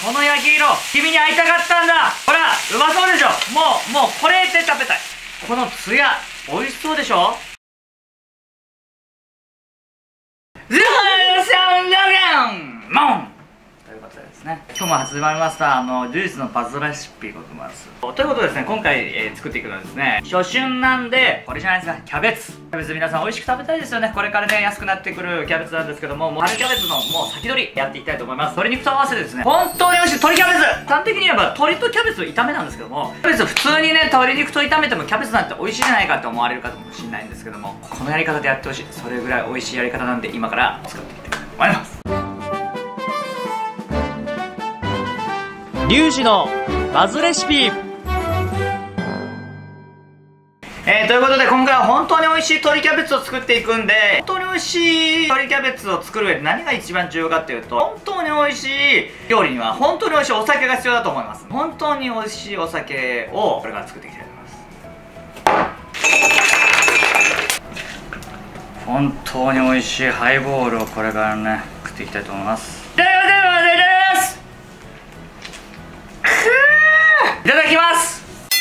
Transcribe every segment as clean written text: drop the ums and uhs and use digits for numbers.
この焼き色、君に会いたかったんだ。ほら、うまそうでしょ。もうこれで食べたい。このツヤ、美味しそうでしょ。ゼロ300円モンということでですね、今日も始まりましたルイスのパズレシピございます。ということでですね、今回、作っていくのはですね、初春なんでこれじゃないですか、キャベツ。皆さん美味しく食べたいですよね。これからね、安くなってくるキャベツなんですけども、春キャベツのもう先取りやっていきたいと思います。鶏肉と合わせてですね、本当に美味しい鶏キャベツ。端的に言えば鶏とキャベツ炒めなんですけども、キャベツ普通にね、鶏肉と炒めてもキャベツなんて美味しいじゃないかって思われるかもしれないんですけども、このやり方でやってほしい。それぐらい美味しいやり方なんで、今から作っていきたいと思います。リュウジのバズレシピ。ということで今回は本当に美味しい鶏キャベツを作っていくんで、本当に美味しい鶏キャベツを作る上で何が一番重要かっていうと、本当に美味しい料理には本当に美味しいお酒が必要だと思います。本当に美味しいお酒をこれから作っていきたいと思います。本当に美味しいハイボールをこれからね、作っていきたいと思います。いただきます。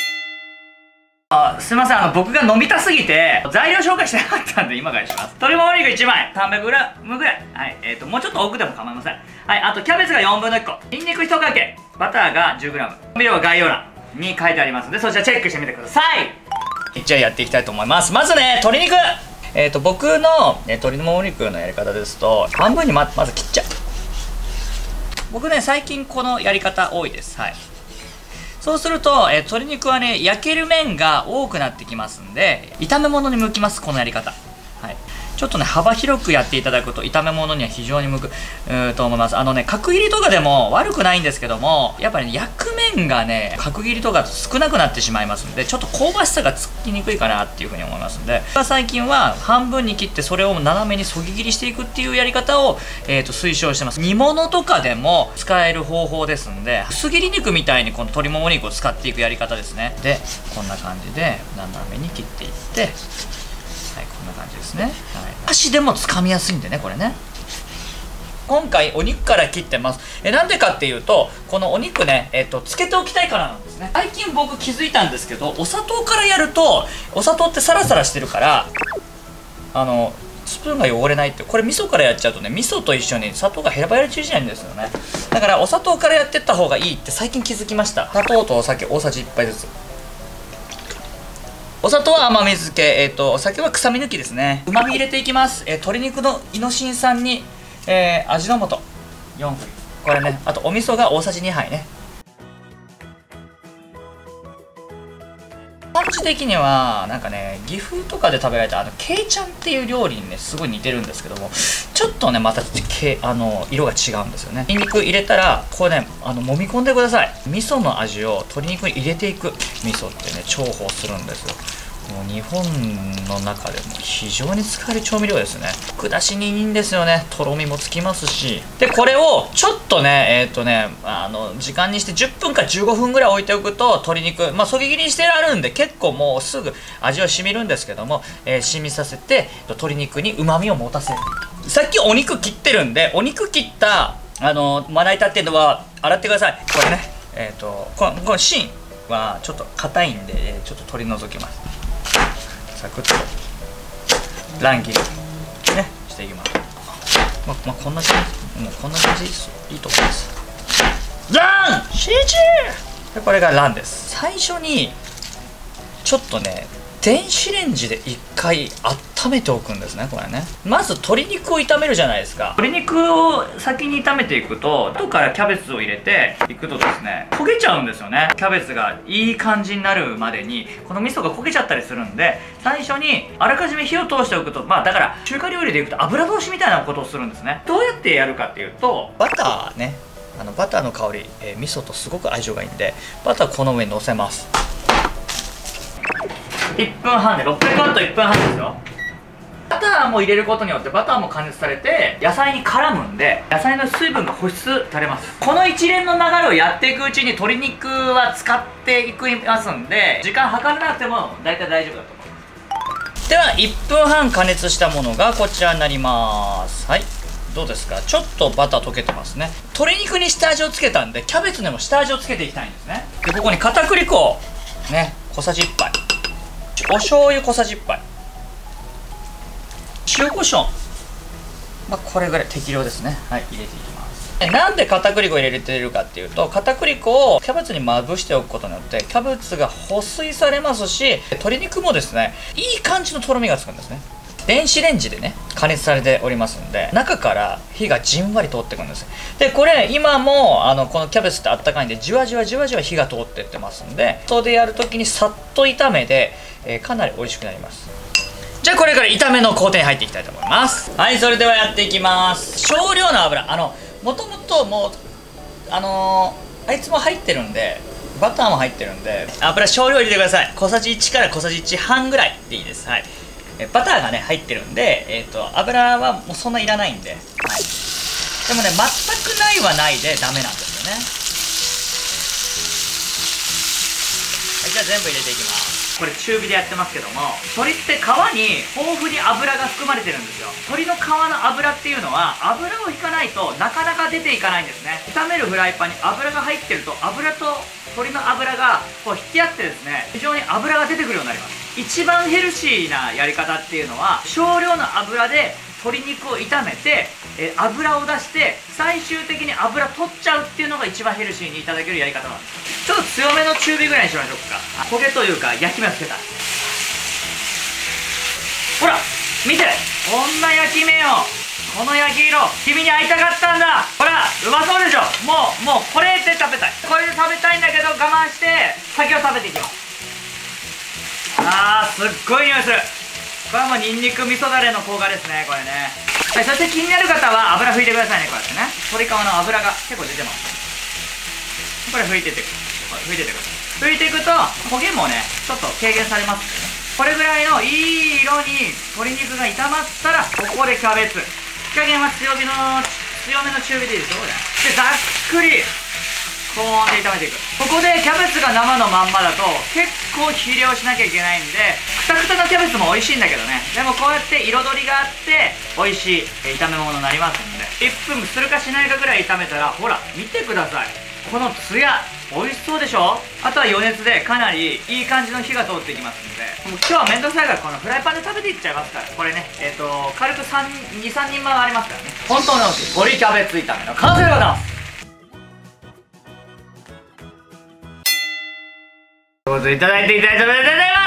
すいません、僕が飲みたすぎて材料紹介してなかったんで今からします。鶏もも肉1枚 300g ぐらい、はい、もうちょっと多くでも構いません。はい、あとキャベツが4分の1個、ニンニク1かけ、バターが 10g、 調味料は概要欄に書いてありますので、そちらチェックしてみてください。じゃあやっていきたいと思います。まずね、鶏肉、僕の、鶏のもも肉のやり方ですと、半分にまず切っちゃう。僕ね、最近このやり方多いです。はい、そうすると、鶏肉はね、焼ける面が多くなってきますんで、炒め物に向きます、このやり方。はい、ちょっとね、幅広くやっていただくと炒め物には非常に向くと思います。角切りとかでも悪くないんですけども、やっぱりね、焼く面がね、角切りとか少なくなってしまいますんで、ちょっと香ばしさがつきにくいかなっていうふうに思いますんで、最近は半分に切ってそれを斜めにそぎ切りしていくっていうやり方を、推奨してます。煮物とかでも使える方法ですんで、薄切り肉みたいにこの鶏もも肉を使っていくやり方ですね。で、こんな感じで斜めに切っていって、はい、こんな感じですね。はい、箸でも掴みやすいんでね、これね。今回お肉から切ってます。なんでかっていうと、このお肉ね、つけておきたいからなんですね。最近僕気づいたんですけど、お砂糖からやると、お砂糖ってサラサラしてるから、スプーンが汚れないって。これ味噌からやっちゃうとね、味噌と一緒に砂糖がヘラバラ散りしないんですよね。だからお砂糖からやってった方がいいって最近気づきました。砂糖とお酒大さじ1杯ずつ。お砂糖は甘み漬け、お酒は臭み抜きですね。うまみ入れていきます。鶏肉のイノシン酸に、味の素4振り、これね。あとお味噌が大さじ2杯ね。感じ的にはなんかね、岐阜とかで食べられたけいちゃんっていう料理にね、すごい似てるんですけども、ちょっとね、また色が違うんですよね。ニンニク入れたらこうね、揉み込んでください。味噌の味を鶏肉に入れていく。味噌ってね、重宝するんですよ。もう日本の中でも非常に使える調味料ですね。コク出しにいいんですよね。とろみもつきますし。で、これをちょっとね、時間にして10分か15分ぐらい置いておくと、鶏肉、そぎ切りにしてあるんで結構もうすぐ味は染みるんですけども、染みさせて鶏肉にうまみを持たせる。さっきお肉切ってるんで、お肉切ったまな板っていうのは洗ってください。これね、この芯はちょっと硬いんで、ちょっと取り除きます。サクッと乱切りねしていきます。こんな感じ、もうこんな感じいいと思います。ラン CG で、これがランです。最初にちょっとね、電子レンジで1回温めておくんですね、これね。まず鶏肉を炒めるじゃないですか。鶏肉を先に炒めていくと、後からキャベツを入れていくとですね、焦げちゃうんですよね。キャベツがいい感じになるまでにこの味噌が焦げちゃったりするんで、最初にあらかじめ火を通しておくと、だから中華料理でいくと油通しみたいなことをするんですね。どうやってやるかっていうと、バターね、バターの香り、味噌とすごく相性がいいんで、バターこの上にのせます。1分半で600ワット1分半ですよ。バターも入れることによってバターも加熱されて野菜に絡むんで、野菜の水分が保湿されます。この一連の流れをやっていくうちに鶏肉は使っていきますんで、時間計らなくても大体大丈夫だと思います。では1分半加熱したものがこちらになります。はい、 どうですか？ちょっとバター溶けてますね。鶏肉に下味をつけたんで、キャベツにも下味をつけていきたいんですね。でここに片栗粉をね、小さじ1杯、お醤油小さじ1杯、塩コショウ、これぐらい適量ですね。はい、入れていきます。なんで片栗粉を入れてるかっていうと、片栗粉をキャベツにまぶしておくことによってキャベツが保水されますし、鶏肉もですね、いい感じのとろみがつくんですね。電子レンジでね、加熱されておりますんで、中から火がじんわり通ってくるんです。でこれ今もこのキャベツってあったかいんで、じわじわじわじわ火が通ってってますんで、それでやるときにさっと炒めて、かなり美味しくなります。じゃあこれから炒めの工程に入っていきたいと思います。はい、それではやっていきます。少量の油、もともともうあいつも入ってるんで、バターも入ってるんで、油少量入れてください。小さじ1から小さじ1半ぐらいでいいです。はい、バターがね入ってるんで、油はもうそんないらないんで、はい、でもね、全くないはないでダメなんですよね。はい、じゃあ全部入れていきます。これ中火でやってますけども、鶏って皮に豊富に油が含まれてるんですよ。鶏の皮の油っていうのは油を引かないとなかなか出ていかないんですね。炒めるフライパンに油が入ってると、油と鶏の油がこう引き合ってですね、非常に油が出てくるようになります。一番ヘルシーなやり方っていうのは、少量の油で鶏肉を炒めて、油を出して最終的に油取っちゃうっていうのが一番ヘルシーにいただけるやり方なんです。ちょっと強めの中火ぐらいにしましょうか。焦げというか焼き目をつけた。ほら見て、こんな焼き目よ。この焼き色、君に会いたかったんだ。ほらうまそうでしょ。もうこれで食べたい。これで食べたいんだけど我慢して先を食べていきます。すっごい匂いする。これはもうニンニク味噌だれの効果ですね、これね。はい、そして気になる方は油拭いてくださいね。こうやってね、鶏皮の油が結構出てます。これ拭いてってください。拭いていくと焦げもねちょっと軽減されますんでね。これぐらいのいい色に鶏肉が炒まったら、ここでキャベツ、火加減は強めの中火でいいですよ。これでざっくり高温で炒めていく。ここでキャベツが生のまんまだと結構火入れをしなきゃいけないんで、クタクタのキャベツも美味しいんだけどね、でもこうやって彩りがあって美味しい炒め物になりますんで、1分するかしないかぐらい炒めたら、ほら見てください、このツヤ美味しそうでしょ。あとは余熱でかなりいい感じの火が通っていきますんで、もう今日はめんどくさいからこのフライパンで食べていっちゃいますから。これね軽く2、3人前ありますからね。本当の鶏キャベツ炒めの完成でございます。どうぞいただいていきたいと思います。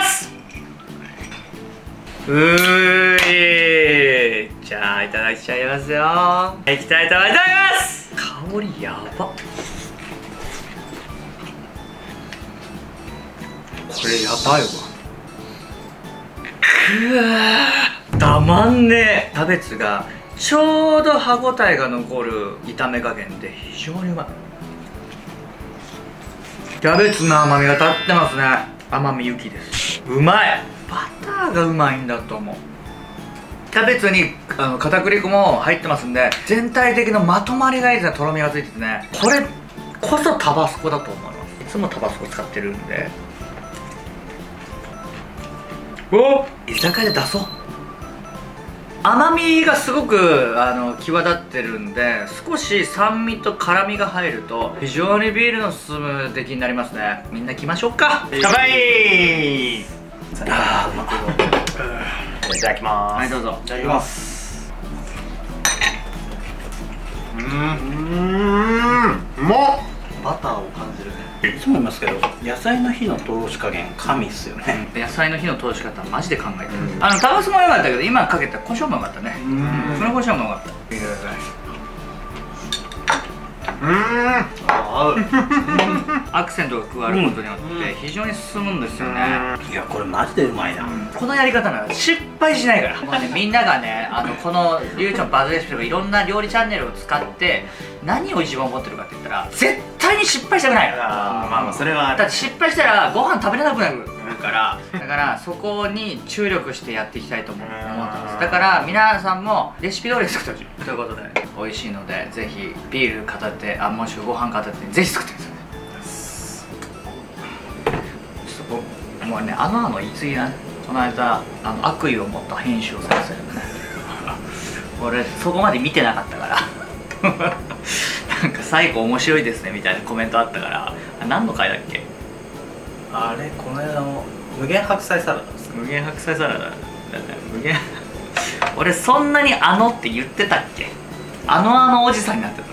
じゃあいただきちゃいますよ。いきたいと思います。香りやばっ。これやばいわ。たまんねえ。キャベツがちょうど歯ごたえが残る炒め加減で非常にうまい。キャベツの甘みが立ってますね。甘みゆきです。うまい。バターがうまいんだと思う。キャベツに片栗粉も入ってますんで、全体的なまとまりがいいですね。とろみがついててね、これこそタバスコだと思います。いつもタバスコ使ってるんで。居酒屋で出そう。甘みがすごく際立ってるんで、少し酸味と辛みが入ると非常にビールの進む出来になりますね。みんな来ましょうか。乾杯。いただきます。はい、どうぞ。いただきます。 うまっ。バターを感じるね。いつも言いますけど、野菜の火の通し加減神っすよね。 野菜の火の通し方はマジで考えてる。タバスも良かったけど、今かけた胡椒も良かったね。その胡椒も良かった。見てください。アクセントが加わることによって非常に進むんですよね。 いや、これマジでうまいな。 このやり方なら失敗しないから。もうね、みんながねこのりゅうちゃんバズレシピとかいろんな料理チャンネルを使って何を一番思ってるかって言ったら、絶対に失敗したくないの。 まあそれはだって失敗したらご飯食べれなくなるから、だからそこに注力してやっていきたいと思ってます。だから皆さんもレシピ通り作ってほしいということで、美味しいのでぜひビール片手、もしくはご飯片手にぜひ作ってください。もうね、言い過ぎなね。この間悪意を持った編集をされてるね。 俺そこまで見てなかったからなんか最後面白いですねみたいなコメントあったから、何の回だっけ。 あれこの間の無限白菜サラダですか。 無限白菜サラダだね。無限俺そんなにって言ってたっけ。おじさんになってた。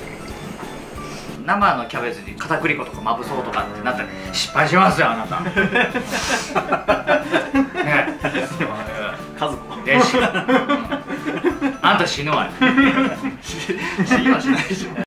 生のキャベツに片栗粉とかまぶそうとかってなったら失敗しますよあなたね家族であんた死ぬわよ死にはしないでしょ